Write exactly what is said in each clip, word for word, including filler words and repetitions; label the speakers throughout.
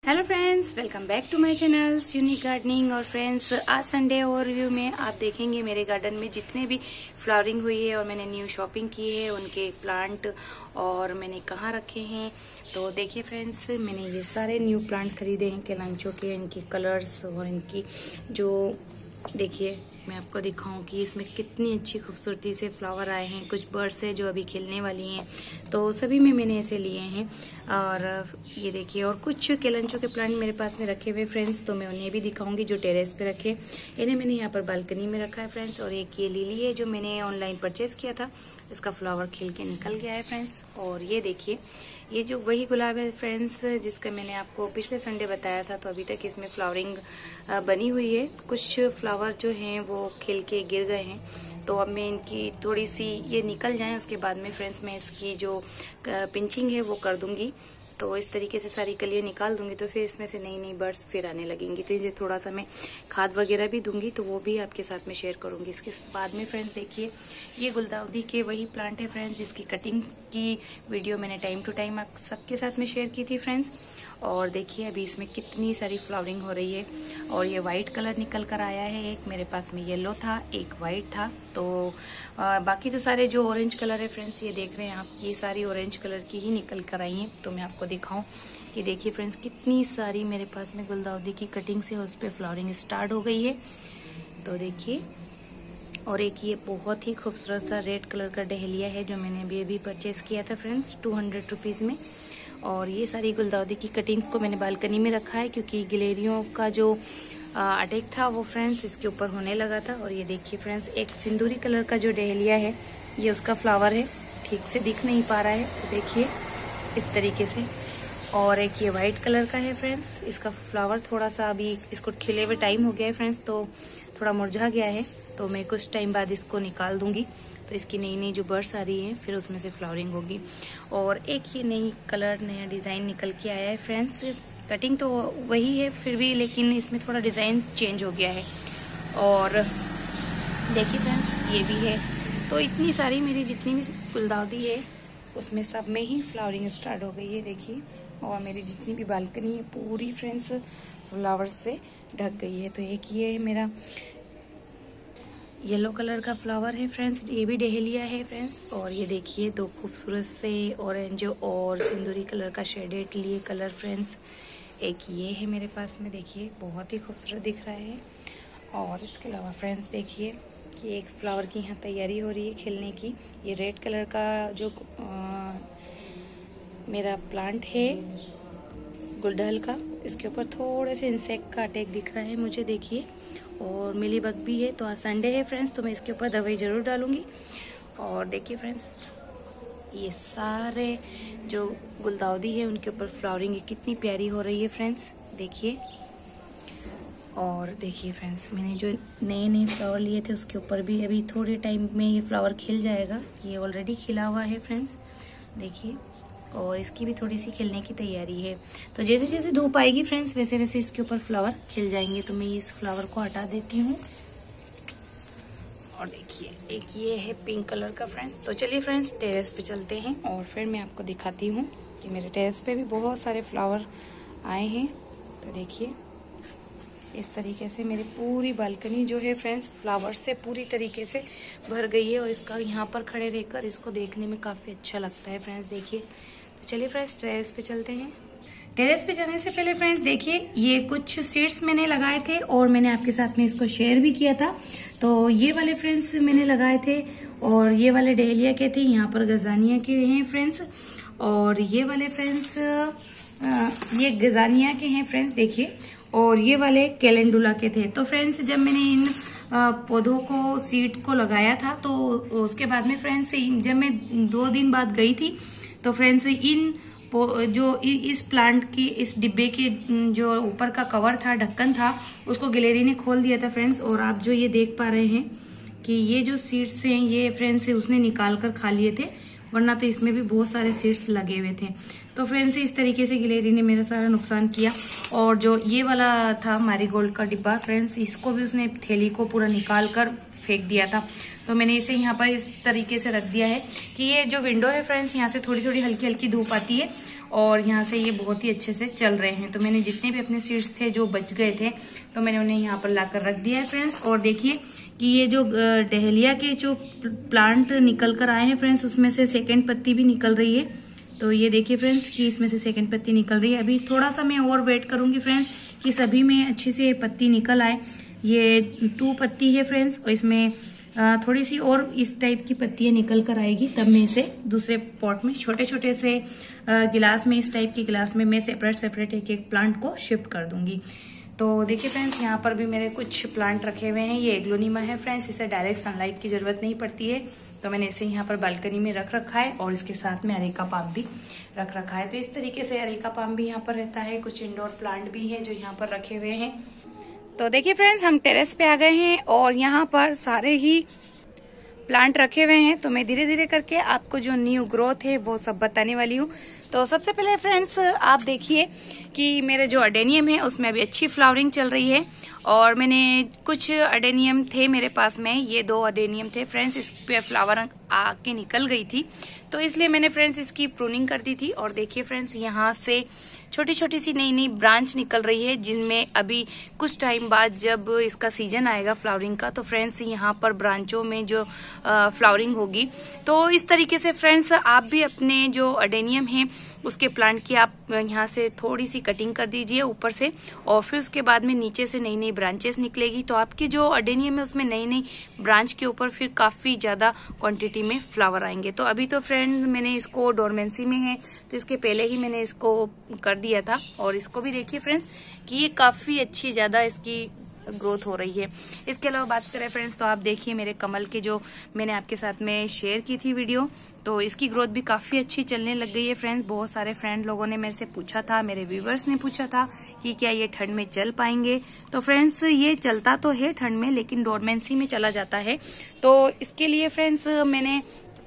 Speaker 1: Hello friends, welcome back to my channel unique gardening. और friends, आज Sunday overview में आप देखेंगे मेरे गार्डन में जितने भी फ्लावरिंग हुई है और मैंने न्यू शॉपिंग की है उनके प्लांट और मैंने कहाँ रखे हैं। तो देखिए फ्रेंड्स, मैंने ये सारे न्यू प्लांट खरीदे हैं केलांचो के। इनकी कलर्स और इनकी जो देखिए मैं आपको दिखाऊं कि इसमें कितनी अच्छी खूबसूरती से फ्लावर आए हैं। कुछ बर्ड्स है जो अभी खिलने वाली हैं, तो सभी में मैंने ऐसे लिए हैं। और ये देखिए, और कुछ केलांचो के प्लांट मेरे पास में रखे हुए फ्रेंड्स, तो मैं उन्हें भी दिखाऊंगी जो टेरेस पे रखे। इन्हें मैंने यहाँ पर बालकनी में रखा है फ्रेंड्स। और एक ये लिली है जो मैंने ऑनलाइन परचेज किया था, इसका फ्लावर खिल के निकल गया है फ्रेंड्स। और ये देखिए, ये जो वही गुलाब है फ्रेंड्स जिसका मैंने आपको पिछले संडे बताया था, तो अभी तक इसमें फ्लावरिंग बनी हुई है। कुछ फ्लावर जो हैं वो खिल के गिर गए हैं, तो अब मैं इनकी थोड़ी सी ये निकल जाएं उसके बाद में फ्रेंड्स मैं इसकी जो पिंचिंग है वो कर दूंगी। तो इस तरीके से सारी कलियां निकाल दूंगी, तो फिर इसमें से नई नई बर्ड्स फिर आने लगेंगी। तो इसे थोड़ा सा मैं खाद वगैरह भी दूंगी, तो वो भी आपके साथ में शेयर करूंगी। इसके बाद में फ्रेंड्स देखिए, ये गुलदाउदी के वही प्लांट है फ्रेंड्स जिसकी कटिंग की वीडियो मैंने टाइम टू टाइम आप सबके साथ में शेयर की थी फ्रेंड्स। और देखिए अभी इसमें कितनी सारी फ्लावरिंग हो रही है। और ये वाइट कलर निकल कर आया है, एक मेरे पास में येलो था, एक वाइट था। तो आ, बाकी तो सारे जो ऑरेंज कलर है फ्रेंड्स, ये देख रहे हैं आप, ये सारी ऑरेंज कलर की ही निकल कर आई हैं। तो मैं आपको दिखाऊं कि देखिए फ्रेंड्स, कितनी सारी मेरे पास में गुलदाउदी की कटिंग से उस पर फ्लावरिंग स्टार्ट हो गई है। तो देखिए, और एक ये बहुत ही खूबसूरत सा रेड कलर का डहेलिया है जो मैंने अभी अभी परचेज किया था फ्रेंड्स टू हंड्रेड रुपीज़ में। और ये सारी गुलदाउदी की कटिंग्स को मैंने बालकनी में रखा है क्योंकि गिलेरियों का जो अटैक था वो फ्रेंड्स इसके ऊपर होने लगा था। और ये देखिए फ्रेंड्स, एक सिंदूरी कलर का जो डहेलिया है ये उसका फ्लावर है, ठीक से दिख नहीं पा रहा है, तो देखिए इस तरीके से। और एक ये वाइट कलर का है फ्रेंड्स, इसका फ्लावर थोड़ा सा अभी इसको खिले हुए टाइम हो गया है फ्रेंड्स, तो थोड़ा मुरझा गया है। तो मैं कुछ टाइम बाद इसको निकाल दूंगी, तो इसकी नई नई जो बर्ड्स आ रही हैं फिर उसमें से फ्लावरिंग होगी। और एक ये नई कलर नया डिज़ाइन निकल के आया है फ्रेंड्स। कटिंग तो वही है फिर भी, लेकिन इसमें थोड़ा डिज़ाइन चेंज हो गया है। और देखिए फ्रेंड्स, ये भी है। तो इतनी सारी मेरी जितनी भी गुलदाउदी है उसमें सब में ही फ्लावरिंग स्टार्ट हो गई है देखिए। और मेरी जितनी भी बालकनी है पूरी फ्रेंड्स फ्लावर्स से ढक गई है। तो एक ये मेरा येलो कलर का फ्लावर है फ्रेंड्स, ये भी डहेलिया है फ्रेंड्स। और ये देखिए दो खूबसूरत से ऑरेंज और सिंदूरी कलर का शेडेड लिए कलर फ्रेंड्स। एक ये है मेरे पास में, देखिए बहुत ही खूबसूरत दिख रहा है। और इसके अलावा फ्रेंड्स देखिए कि एक फ्लावर की यहाँ तैयारी हो रही है खिलने की। ये रेड कलर का जो आ, मेरा प्लांट है गुलडहल का, इसके ऊपर थोड़े से इंसेक्ट का अटैक दिख रहा है मुझे देखिए। और मिलीबग भी है, तो आज संडे है फ्रेंड्स, तो मैं इसके ऊपर दवाई जरूर डालूंगी। और देखिए फ्रेंड्स, ये सारे जो गुलदाउदी है उनके ऊपर फ्लावरिंग कितनी प्यारी हो रही है फ्रेंड्स देखिए। और देखिए फ्रेंड्स, मैंने जो नए नए फ्लावर लिए थे उसके ऊपर भी अभी थोड़े टाइम में ये फ्लावर खिल जाएगा। ये ऑलरेडी खिला हुआ है फ्रेंड्स देखिए, और इसकी भी थोड़ी सी खिलने की तैयारी है। तो जैसे जैसे धूप आएगी फ्रेंड्स वैसे वैसे इसके ऊपर फ्लावर खिल जाएंगे। तो मैं इस फ्लावर को हटा देती हूँ। और देखिए एक ये है पिंक कलर का फ्रेंड्स। तो चलिए फ्रेंड्स, टेरेस पे चलते हैं और फिर मैं आपको दिखाती हूँ कि मेरे टेरेस पे भी बहुत सारे फ्लावर आए हैं। तो देखिए इस तरीके से मेरी पूरी बालकनी जो है फ्रेंड्स फ्लावर से पूरी तरीके से भर गई है। और इसका यहाँ पर खड़े रहकर इसको देखने में काफी अच्छा लगता है फ्रेंड्स देखिए। तो चलिए फ्रेंड्स, टेरेस पे चलते हैं। टेरेस पे जाने से पहले फ्रेंड्स देखिए, ये कुछ सीड्स मैंने लगाए थे और मैंने आपके साथ में इसको शेयर भी किया था। तो ये वाले फ्रेंड्स मैंने लगाए थे, और ये वाले डहेलिया के थे, यहाँ पर गजानिया के हैं फ्रेंड्स। और ये वाले फ्रेंड्स ये गजानिया के हैं फ्रेंड्स देखिए। और ये वाले कैलेंडुला के थे। तो फ्रेंड्स, जब मैंने इन पौधों को सीड को लगाया था तो उसके बाद में फ्रेंड्स जब मैं दो दिन बाद गई थी तो फ्रेंड्स इन जो इस प्लांट की इस डिब्बे के जो ऊपर का कवर था, ढक्कन था, उसको गिलेरी ने खोल दिया था फ्रेंड्स। और आप जो ये देख पा रहे हैं कि ये जो सीड्स हैं ये फ्रेंड्स उसने निकाल कर खा लिए थे, वरना तो इसमें भी बहुत सारे सीड्स लगे हुए थे। तो फ्रेंड्स इस तरीके से गिलेरी ने मेरा सारा नुकसान किया। और जो ये वाला था मैरीगोल्ड का डिब्बा फ्रेंड्स, इसको भी उसने थैली को पूरा निकाल कर फेंक दिया था। तो मैंने इसे यहाँ पर इस तरीके से रख दिया है कि ये जो विंडो है फ्रेंड्स, यहाँ से थोड़ी थोड़ी हल्की हल्की धूप आती है और यहाँ से ये बहुत ही अच्छे से चल रहे हैं। तो मैंने जितने भी अपने सीड्स थे जो बच गए थे तो मैंने उन्हें यहाँ पर लाकर रख दिया है फ्रेंड्स। और देखिए कि ये जो डहेलिया के जो प्लांट निकल कर आए हैं फ्रेंड्स, उसमें से सेकेंड पत्ती भी निकल रही है। तो ये देखिए फ्रेंड्स कि इसमें से सेकेंड पत्ती निकल रही है। अभी थोड़ा सा मैं और वेट करूंगी फ्रेंड्स कि सभी में अच्छी से पत्ती निकल आए। ये टू पत्ती है फ्रेंड्स और इसमें थोड़ी सी और इस टाइप की पत्तियां निकल कर आएगी, तब मैं इसे दूसरे पॉट में छोटे छोटे से गिलास में, इस टाइप के गिलास में मैं सेपरेट सेपरेट एक एक प्लांट को शिफ्ट कर दूंगी। तो देखिए फ्रेंड्स यहाँ पर भी मेरे कुछ प्लांट रखे हुए हैं। ये एग्लोनिमा है फ्रेंड्स, इसे डायरेक्ट सनलाइट की जरूरत नहीं पड़ती है, तो मैंने इसे यहाँ पर बालकनी में रख रखा है और इसके साथ में अरेका पाम भी रख रखा है। तो इस तरीके से अरेका पाम भी यहाँ पर रहता है। कुछ इंडोर प्लांट भी है जो यहाँ पर रखे हुए हैं। तो देखिए फ्रेंड्स हम टेरेस पे आ गए हैं और यहाँ पर सारे ही प्लांट रखे हुए हैं। तो मैं धीरे धीरे करके आपको जो न्यू ग्रोथ है वो सब बताने वाली हूँ। तो सबसे पहले फ्रेंड्स आप देखिए कि मेरे जो अडेनियम है उसमें अभी अच्छी फ्लावरिंग चल रही है। और मैंने कुछ अडेनियम थे मेरे पास में, ये दो अडेनियम थे फ्रेंड्स, इस पे फ्लावर आके निकल गई थी, तो इसलिए मैंने फ्रेंड्स इसकी प्रूनिंग कर दी थी। और देखिए फ्रेंड्स यहाँ से छोटी छोटी सी नई नई ब्रांच निकल रही है, जिनमें अभी कुछ टाइम बाद जब इसका सीजन आएगा फ्लावरिंग का तो फ्रेंड्स यहाँ पर ब्रांचों में जो फ्लावरिंग होगी। तो इस तरीके से फ्रेंड्स आप भी अपने जो अडेनियम है उसके प्लांट की आप यहाँ से थोड़ी सी कटिंग कर दीजिए ऊपर से, और फिर उसके बाद में नीचे से नई नई ब्रांचेस निकलेगी। तो आपकी जो अडेनियम है उसमें नई नई ब्रांच के ऊपर फिर काफी ज्यादा क्वांटिटी में फ्लावर आएंगे। तो अभी तो फ्रेंड मैंने इसको डोरमेंसी में है, तो इसके पहले ही मैंने इसको कर दिया था। और इसको भी देखिए फ्रेंड्स कि ये काफी अच्छी ज्यादा इसकी ग्रोथ हो रही है। इसके अलावा बात करें फ्रेंड्स तो आप देखिए मेरे कमल के जो मैंने आपके साथ में शेयर की थी वीडियो, तो इसकी ग्रोथ भी काफी अच्छी चलने लग गई है फ्रेंड्स। बहुत सारे फ्रेंड लोगों ने मेरे से पूछा था, मेरे व्यूवर्स ने पूछा था कि क्या ये ठंड में चल पाएंगे। तो फ्रेंड्स ये चलता तो है ठंड में, लेकिन डोरमेंसी में चला जाता है। तो इसके लिए फ्रेंड्स मैंने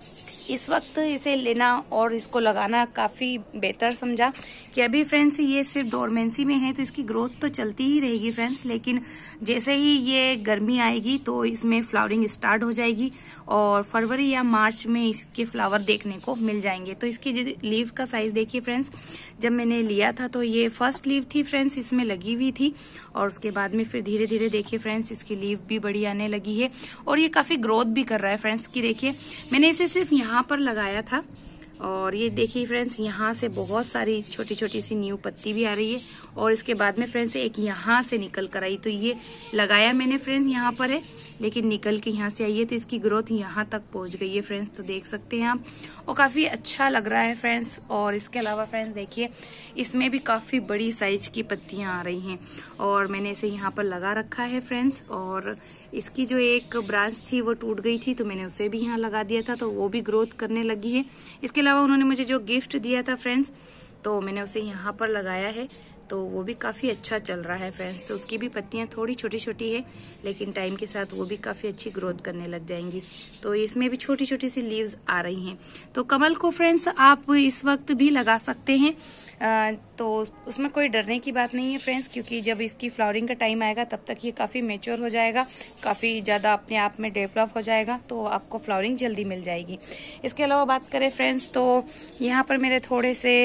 Speaker 1: इस वक्त इसे लेना और इसको लगाना काफी बेहतर समझा कि अभी फ्रेंड्स ये सिर्फ डोरमेंसी में है तो इसकी ग्रोथ तो चलती ही रहेगी फ्रेंड्स, लेकिन जैसे ही ये गर्मी आएगी तो इसमें फ्लावरिंग स्टार्ट हो जाएगी और फरवरी या मार्च में इसके फ्लावर देखने को मिल जाएंगे। तो इसकी लीव का साइज देखिए फ्रेंड्स, जब मैंने लिया था तो ये फर्स्ट लीव थी फ्रेंड्स, इसमें लगी हुई थी और उसके बाद में फिर धीरे धीरे देखिए फ्रेंड्स इसकी लीव भी बड़ी आने लगी है और ये काफी ग्रोथ भी कर रहा है फ्रेंड्स। की देखिए मैंने इसे सिर्फ यहाँ पर लगाया था और ये देखिए फ्रेंड्स यहाँ से बहुत सारी छोटी छोटी सी न्यू पत्ती भी आ रही है और इसके बाद में फ्रेंड्स एक यहाँ से निकल कर आई। तो ये लगाया मैंने फ्रेंड्स यहाँ पर है, लेकिन निकल के यहाँ से आई है तो इसकी ग्रोथ यहाँ तक पहुंच गई है फ्रेंड्स। तो देख सकते हैं आप और काफी अच्छा लग रहा है फ्रेंड्स। और इसके अलावा फ्रेंड्स देखिए इसमें भी काफी बड़ी साइज की पत्तियां आ रही हैं और मैंने इसे यहाँ पर लगा रखा है फ्रेंड्स। और इसकी जो एक ब्रांच थी वो टूट गई थी तो मैंने उसे भी यहाँ लगा दिया था, तो वो भी ग्रोथ करने लगी है। इसके अलावा उन्होंने मुझे जो गिफ्ट दिया था फ्रेंड्स तो मैंने उसे यहाँ पर लगाया है, तो वो भी काफी अच्छा चल रहा है फ्रेंड्स। तो उसकी भी पत्तियां थोड़ी छोटी छोटी है, लेकिन टाइम के साथ वो भी काफी अच्छी ग्रोथ करने लग जाएंगी। तो इसमें भी छोटी छोटी सी लीव्स आ रही हैं। तो कमल को फ्रेंड्स आप इस वक्त भी लगा सकते हैं, आ, तो उसमें कोई डरने की बात नहीं है फ्रेंड्स, क्योंकि जब इसकी फ्लावरिंग का टाइम आएगा तब तक ये काफी मेच्योर हो जाएगा, काफी ज्यादा अपने आप में डेवलप हो जाएगा, तो आपको फ्लावरिंग जल्दी मिल जाएगी। इसके अलावा बात करें फ्रेंड्स तो यहाँ पर मेरे थोड़े से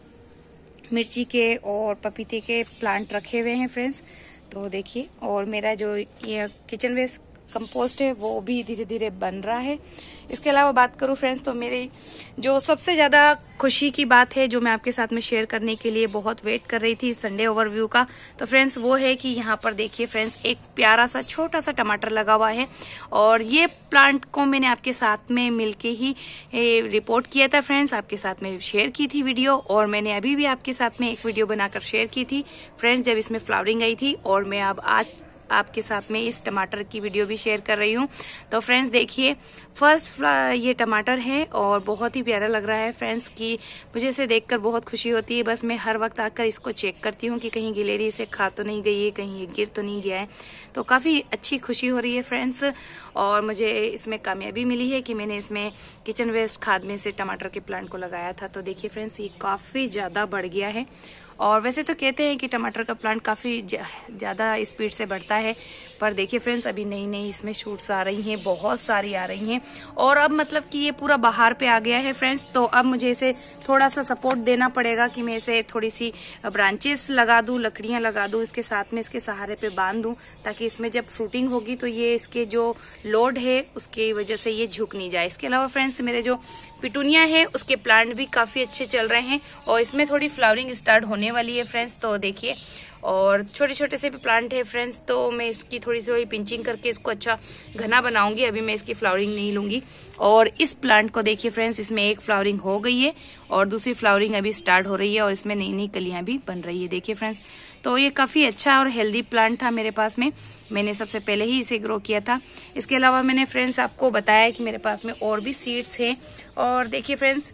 Speaker 1: मिर्ची के और पपीते के प्लांट रखे हुए हैं फ्रेंड्स। तो देखिए और मेरा जो ये किचन वेस्ट कंपोस्ट है वो भी धीरे धीरे बन रहा है। इसके अलावा बात करूं फ्रेंड्स तो मेरी जो सबसे ज्यादा खुशी की बात है जो मैं आपके साथ में शेयर करने के लिए बहुत वेट कर रही थी संडे ओवरव्यू का, तो फ्रेंड्स वो है कि यहाँ पर देखिए फ्रेंड्स एक प्यारा सा छोटा सा टमाटर लगा हुआ है और ये प्लांट को मैंने आपके साथ में मिलके ही रिपोर्ट किया था फ्रेंड्स, आपके साथ में शेयर की थी वीडियो और मैंने अभी भी आपके साथ में एक वीडियो बनाकर शेयर की थी फ्रेंड्स जब इसमें फ्लावरिंग आई थी। और मैं अब आज आपके साथ में इस टमाटर की वीडियो भी शेयर कर रही हूँ। तो फ्रेंड्स देखिए फर्स्ट ये टमाटर है और बहुत ही प्यारा लग रहा है फ्रेंड्स की मुझे इसे देखकर बहुत खुशी होती है। बस मैं हर वक्त आकर इसको चेक करती हूँ कि कहीं गिलेरी इसे खा तो नहीं गई है, कहीं ये गिर तो नहीं गया है। तो काफी अच्छी खुशी हो रही है फ्रेंड्स और मुझे इसमें कामयाबी मिली है कि मैंने इसमें किचन वेस्ट खाद में से टमाटर के प्लांट को लगाया था। तो देखिए फ्रेंड्स ये काफी ज्यादा बढ़ गया है और वैसे तो कहते हैं कि टमाटर का प्लांट काफ़ी ज़्यादा स्पीड से बढ़ता है, पर देखिए फ्रेंड्स अभी नई नई इसमें शूट्स आ रही हैं, बहुत सारी आ रही हैं। और अब मतलब कि ये पूरा बाहर पे आ गया है फ्रेंड्स, तो अब मुझे इसे थोड़ा सा सपोर्ट देना पड़ेगा कि मैं इसे थोड़ी सी ब्रांचेस लगा दूं, लकड़ियां लगा दूं, इसके साथ में इसके सहारे पे बांध दूं, ताकि इसमें जब फ्रूटिंग होगी तो ये इसके जो लोड है उसकी वजह से ये झुक नहीं जाए। इसके अलावा फ्रेंड्स मेरे जो पिटूनिया है उसके प्लांट भी काफी अच्छे चल रहे हैं और इसमें थोड़ी फ्लावरिंग स्टार्ट होने वाली है फ्रेंड्स। तो देखिए, और छोटे छोटे से भी प्लांट है फ्रेंड्स, तो मैं इसकी थोड़ी सी पिंचिंग करके इसको अच्छा घना बनाऊंगी। अभी मैं इसकी फ्लावरिंग नहीं लूंगी। और इस प्लांट को देखिए फ्रेंड्स, इसमें एक फ्लावरिंग हो गई है और दूसरी फ्लावरिंग अभी स्टार्ट हो रही है और इसमें नई नई कलियां भी बन रही है। देखिए फ्रेंड्स, तो ये काफी अच्छा और हेल्दी प्लांट था मेरे पास में, मैंने सबसे पहले ही इसे ग्रो किया था। इसके अलावा मैंने फ्रेंड्स आपको बताया कि मेरे पास में और भी सीड्स हैं। और देखिए फ्रेंड्स,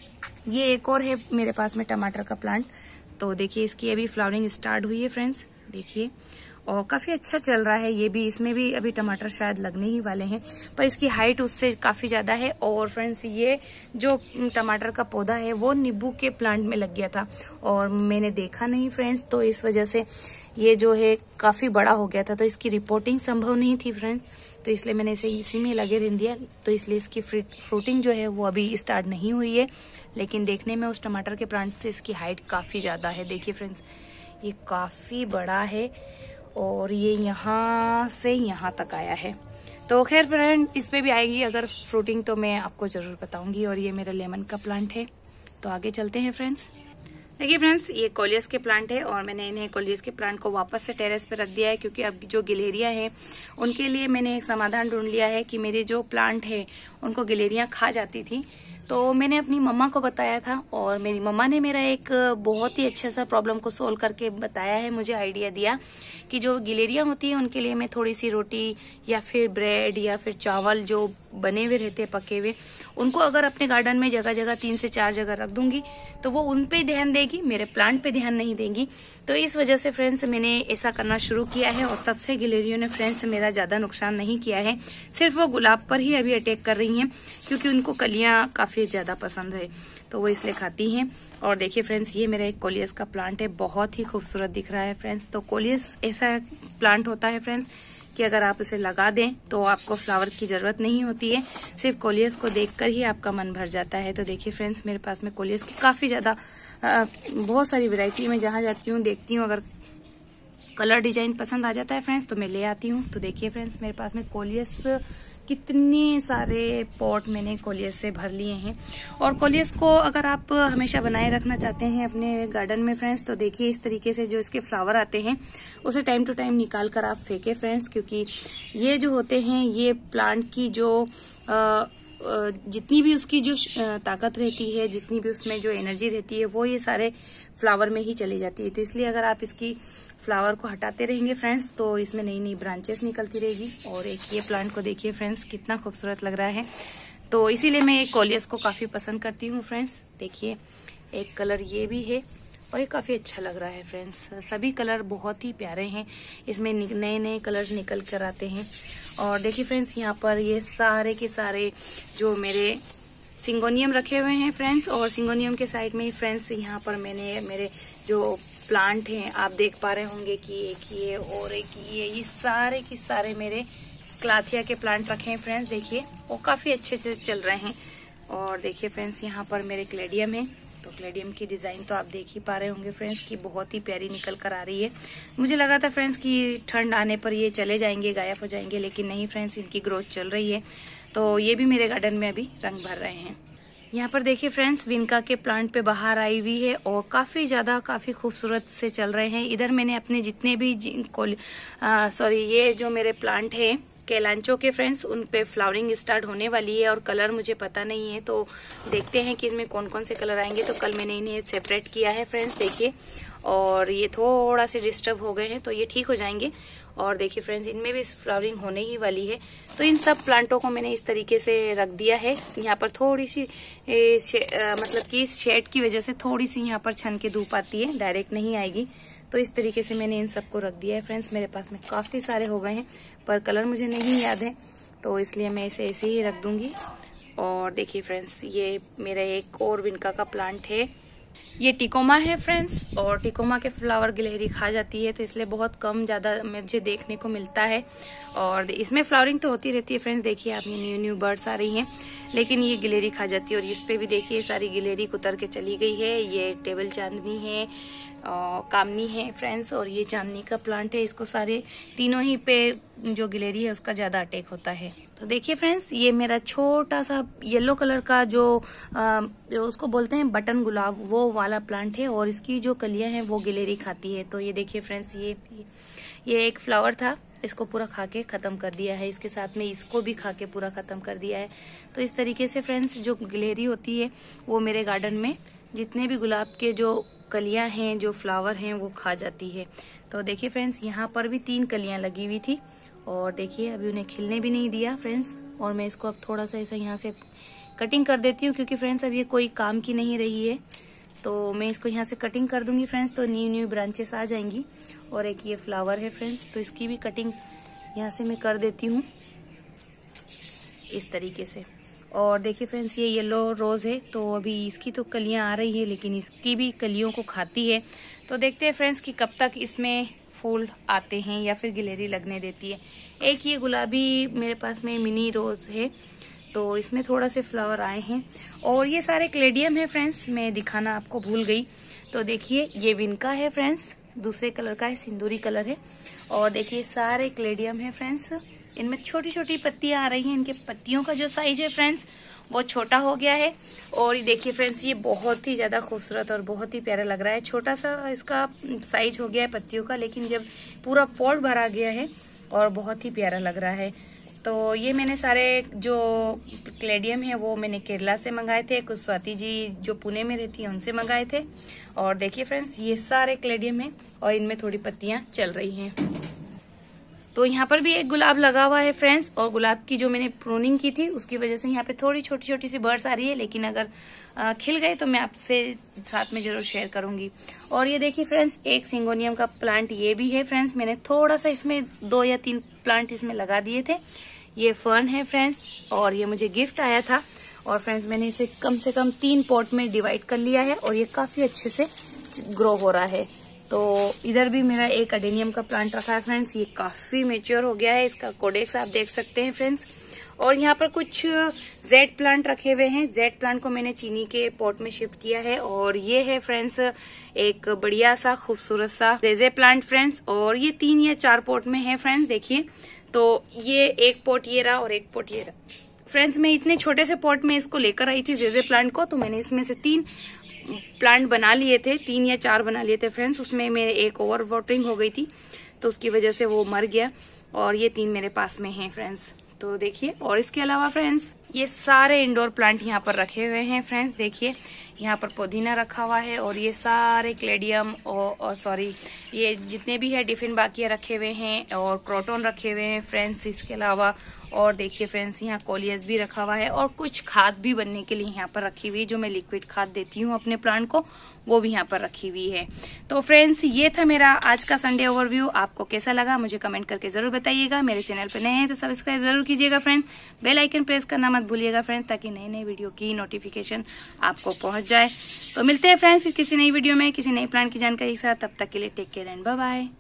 Speaker 1: ये एक और है मेरे पास में टमाटर का प्लांट, तो देखिए इसकी अभी फ्लावरिंग स्टार्ट हुई है फ्रेंड्स, देखिए, और काफी अच्छा चल रहा है। ये भी, इसमें भी अभी टमाटर शायद लगने ही वाले हैं, पर इसकी हाइट उससे काफी ज्यादा है। और फ्रेंड्स, ये जो टमाटर का पौधा है वो नींबू के प्लांट में लग गया था और मैंने देखा नहीं फ्रेंड्स, तो इस वजह से ये जो है काफी बड़ा हो गया था, तो इसकी रिपोर्टिंग संभव नहीं थी फ्रेंड्स, तो इसलिए मैंने इसे इसी में लगे रहने दिया। तो इसलिए इसकी फ्रूटिंग जो है वो अभी स्टार्ट नहीं हुई है, लेकिन देखने में उस टमाटर के प्लांट से इसकी हाइट काफी ज्यादा है। देखिए फ्रेंड्स, ये काफी बड़ा है और ये यहाँ से यहाँ तक आया है। तो खैर फ्रेंड, इसमें भी आएगी अगर फ्रूटिंग तो मैं आपको जरूर बताऊंगी। और ये मेरा लेमन का प्लांट है, तो आगे चलते हैं फ्रेंड्स। देखिए फ्रेंड्स, ये कोलियस के प्लांट है और मैंने इन्हें कोलियस के प्लांट को वापस से टेरेस पे रख दिया है, क्योंकि अब जो गिलेरिया हैं उनके लिए मैंने एक समाधान ढूंढ लिया है कि मेरे जो प्लांट है उनको गिलेरियां खा जाती थी। तो मैंने अपनी मम्मा को बताया था और मेरी मम्मा ने मेरा एक बहुत ही अच्छा सा प्रॉब्लम को सोल्व करके बताया है, मुझे आइडिया दिया कि जो गिलेरियां होती है उनके लिए मैं थोड़ी सी रोटी या फिर ब्रेड या फिर चावल जो बने हुए रहते हैं पके हुए, उनको अगर अपने गार्डन में जगह जगह तीन से चार जगह रख दूंगी तो वो उन पे ध्यान देगी, मेरे प्लांट पे ध्यान नहीं देंगी। तो इस वजह से फ्रेंड्स मैंने ऐसा करना शुरू किया है और तब से गिलेरियों ने फ्रेंड्स मेरा ज्यादा नुकसान नहीं किया है। सिर्फ वो गुलाब पर ही अभी अटैक कर रही हैं, क्योंकि उनको कलियां काफी ज्यादा पसंद है, तो वो इसलिए खाती हैं। और देखिए फ्रेंड्स, ये मेरा एक कोलियस का प्लांट है, बहुत ही खूबसूरत दिख रहा है फ्रेंड्स। तो कोलियस ऐसा प्लांट होता है फ्रेंड्स कि अगर आप उसे लगा दें तो आपको फ्लावर की जरूरत नहीं होती है, सिर्फ कोलियस को देखकर ही आपका मन भर जाता है। तो देखिए फ्रेंड्स, मेरे पास में कोलियस की काफी ज्यादा बहुत सारी वैरायटी में जहाँ जाती हूँ देखती हूँ, अगर कलर डिजाइन पसंद आ जाता है फ्रेंड्स तो मैं ले आती हूँ। तो देखिए फ्रेंड्स, मेरे पास में कोलियस कितने सारे पॉट मैंने कोलियस से भर लिए हैं। और कोलियस को अगर आप हमेशा बनाए रखना चाहते हैं अपने गार्डन में फ्रेंड्स, तो देखिए इस तरीके से जो इसके फ्लावर आते हैं उसे टाइम टू टाइम निकाल कर आप फेंके फ्रेंड्स, क्योंकि ये जो होते हैं ये प्लांट की जो आ, जितनी भी उसकी जो ताकत रहती है, जितनी भी उसमें जो एनर्जी रहती है, वो ये सारे फ्लावर में ही चली जाती है। तो इसलिए अगर आप इसकी फ्लावर को हटाते रहेंगे फ्रेंड्स तो इसमें नई नई ब्रांचेस निकलती रहेगी। और एक ये प्लांट को देखिए फ्रेंड्स, कितना खूबसूरत लग रहा है। तो इसीलिए मैं कोलियस को काफी पसंद करती हूँ फ्रेंड्स। देखिए एक कलर ये भी है और ये काफी अच्छा लग रहा है फ्रेंड्स। सभी कलर बहुत ही प्यारे हैं, इसमें नए नए कलर्स निकल कर आते हैं। और देखिए फ्रेंड्स, यहाँ पर ये सारे के सारे जो मेरे सिंगोनियम रखे हुए हैं फ्रेंड्स, और सिंगोनियम के साइड में ही फ्रेंड्स यहाँ पर मैंने मेरे जो प्लांट हैं आप देख पा रहे होंगे कि एक ये और एक ये ये सारे के सारे मेरे क्लाथिया के प्लांट रखे हैं फ्रेंड्स। देखिए वो काफी अच्छे से चल रहे हैं। और देखिए फ्रेंड्स, यहाँ पर मेरे क्लेडियम है, तो क्लेडियम की डिजाइन तो आप देख ही पा रहे होंगे फ्रेंड्स की बहुत ही प्यारी निकल कर आ रही है। मुझे लगा था फ्रेंड्स कि ठंड आने पर ये चले जाएंगे, गायब हो जाएंगे, लेकिन नहीं फ्रेंड्स, इनकी ग्रोथ चल रही है। तो ये भी मेरे गार्डन में अभी रंग भर रहे हैं। यहाँ पर देखिए फ्रेंड्स, विनका के प्लांट पे बाहर आई हुई है और काफी ज्यादा काफी खूबसूरत से चल रहे हैं। इधर मैंने अपने जितने भी सॉरी ये जो मेरे प्लांट है कैलांचो के फ्रेंड्स, उन पे फ्लावरिंग स्टार्ट होने वाली है और कलर मुझे पता नहीं है, तो देखते हैं कि इनमें कौन कौन से कलर आएंगे। तो कल मैंने इन्हें सेपरेट किया है फ्रेंड्स, देखिए, और ये थोड़ा से डिस्टर्ब हो गए हैं तो ये ठीक हो जाएंगे। और देखिए फ्रेंड्स, इनमें भी फ्लावरिंग होने ही वाली है। तो इन सब प्लांटों को मैंने इस तरीके से रख दिया है। यहाँ पर थोड़ी सी ए, शे, आ, मतलब कि शेड की वजह से थोड़ी सी यहाँ पर छन के धूप आती है, डायरेक्ट नहीं आएगी। तो इस तरीके से मैंने इन सबको रख दिया है फ्रेंड्स। मेरे पास में काफी सारे हो गए हैं पर कलर मुझे नहीं याद है, तो इसलिए मैं इसे ऐसे ही रख दूंगी। और देखिए फ्रेंड्स, ये मेरा एक और विनका का प्लांट है ये टिकोमा है फ्रेंड्स, और टिकोमा के फ्लावर गिलहरी खा जाती है, तो इसलिए बहुत कम ज्यादा मुझे देखने को मिलता है। और इसमें फ्लावरिंग तो होती रहती है फ्रेंड्स, देखिए आप, ये न्यू न्यू बर्ड्स आ रही हैं, लेकिन ये गिलहरी खा जाती है। और इस पे भी देखिए सारी गिलहरी कुतर के चली गई है। ये टेबल चांदनी है, आ, कामनी है फ्रेंड्स, और ये चांदनी का प्लांट है। इसको सारे तीनों ही पे जो गिलहरी है उसका ज्यादा अटैक होता है। तो देखिए फ्रेंड्स, ये मेरा छोटा सा येलो कलर का जो, आ, जो उसको बोलते हैं बटन गुलाब, वो वाला प्लांट है, और इसकी जो कलियां हैं वो गिलहरी खाती है। तो ये देखिए फ्रेंड्स, ये ये एक फ्लावर था, इसको पूरा खा के खत्म कर दिया है। इसके साथ में इसको भी खा के पूरा खत्म कर दिया है। तो इस तरीके से फ्रेंड्स जो गिलहरी होती है वो मेरे गार्डन में जितने भी गुलाब के जो कलियां हैं, जो फ्लावर हैं, वो खा जाती है। तो देखिए फ्रेंड्स, यहाँ पर भी तीन कलियां लगी हुई थी, और देखिए अभी उन्हें खिलने भी नहीं दिया फ्रेंड्स। और मैं इसको अब थोड़ा सा ऐसा यहाँ से कटिंग कर देती हूँ, क्योंकि फ्रेंड्स अब ये कोई काम की नहीं रही है, तो मैं इसको यहाँ से कटिंग कर दूंगी फ्रेंड्स, तो न्यू न्यू ब्रांचेस आ जाएंगी। और एक ये फ्लावर है फ्रेंड्स, तो इसकी भी कटिंग यहाँ से मैं कर देती हूँ इस तरीके से। और देखिए फ्रेंड्स, ये येलो रोज है, तो अभी इसकी तो कलियां आ रही है, लेकिन इसकी भी कलियों को खाती है। तो देखते हैं फ्रेंड्स कि कब तक इसमें फूल आते हैं या फिर गिलहरी लगने देती है। एक ये गुलाबी मेरे पास में मिनी रोज है, तो इसमें थोड़ा से फ्लावर आए हैं। और ये सारे क्लेडियम है फ्रेंड्स, मैं दिखाना आपको भूल गई। तो देखिए ये विनका है फ्रेंड्स, दूसरे कलर का है, सिंदूरी कलर है। और देखिए सारे क्लेडियम है फ्रेंड्स, इनमें छोटी छोटी पत्तियां आ रही हैं। इनके पत्तियों का जो साइज है फ्रेंड्स वो छोटा हो गया है। और ये देखिए फ्रेंड्स, ये बहुत ही ज्यादा खूबसूरत और बहुत ही प्यारा लग रहा है। छोटा सा इसका साइज हो गया है पत्तियों का, लेकिन जब पूरा पॉट भरा गया है और बहुत ही प्यारा लग रहा है। तो ये मैंने सारे जो क्लेडियम है वो मैंने केरला से मंगाए थे, कुछ स्वाति जी जो पुणे में रहती है उनसे मंगाए थे। और देखिए फ्रेंड्स, ये सारे क्लेडियम है और इनमें थोड़ी पत्तियां चल रही हैं। तो यहाँ पर भी एक गुलाब लगा हुआ है फ्रेंड्स, और गुलाब की जो मैंने प्रूनिंग की थी उसकी वजह से यहाँ पे थोड़ी छोटी छोटी सी बर्ड्स आ रही है, लेकिन अगर आ, खिल गए तो मैं आपसे साथ में जरूर शेयर करूंगी। और ये देखिए फ्रेंड्स, एक सिंगोनियम का प्लांट ये भी है फ्रेंड्स, मैंने थोड़ा सा इसमें दो या तीन प्लांट इसमें लगा दिए थे। ये फर्न है फ्रेंड्स, और ये मुझे गिफ्ट आया था। और फ्रेंड्स मैंने इसे कम से कम तीन पॉट में डिवाइड कर लिया है, और ये काफी अच्छे से ग्रो हो रहा है। तो इधर भी मेरा एक अडेनियम का प्लांट रखा है फ्रेंड्स, ये काफी मेच्योर हो गया है, इसका कोडेक्स आप देख सकते हैं फ्रेंड्स। और यहाँ पर कुछ जेड प्लांट रखे हुए हैं। जेड प्लांट को मैंने चीनी के पॉट में शिफ्ट किया है। और ये है फ्रेंड्स एक बढ़िया सा खूबसूरत सा जेजे प्लांट फ्रेंड्स, और ये तीन या चार पॉट में है फ्रेंड्स। देखिए, तो ये एक पॉट ये रहा और एक पॉट ये रहा फ्रेंड्स। मैं इतने छोटे से पॉट में इसको लेकर आई थी जेजे प्लांट को, तो मैंने इसमें से तीन प्लांट बना लिए थे, तीन या चार बना लिए थे फ्रेंड्स। उसमें मेरे एक ओवर वाटरिंग हो गई थी, तो उसकी वजह से वो मर गया। और ये तीन मेरे पास में हैं फ्रेंड्स, तो देखिए। और इसके अलावा फ्रेंड्स ये सारे इंडोर प्लांट यहाँ पर रखे हुए हैं फ्रेंड्स। देखिए यहाँ पर पुदीना रखा हुआ है, और ये सारे क्लेडियम और सॉरी ये जितने भी है डिफिन बाकिया रखे हुए हैं, और क्रोटोन रखे हुए हैं फ्रेंड्स। इसके अलावा और देखिए फ्रेंड्स, यहाँ कोलियस भी रखा हुआ है, और कुछ खाद भी बनने के लिए यहाँ पर रखी हुई है, जो मैं लिक्विड खाद देती हूँ अपने प्लांट को, वो भी यहाँ पर रखी हुई है। तो फ्रेंड्स ये था मेरा आज का संडे ओवरव्यू। आपको कैसा लगा मुझे कमेंट करके जरूर बताइएगा। मेरे चैनल पर नए हैं तो सब्सक्राइब जरूर कीजिएगा फ्रेंड्स। बेल आइकन प्रेस करना मत भूलिएगा फ्रेंड्स, ताकि नए नए वीडियो की नोटिफिकेशन आपको पहुंच जाए। तो मिलते हैं फ्रेंड्स फिर किसी नई वीडियो में किसी नई प्लांट की जानकारी के साथ। तब तक के लिए take care and bye bye.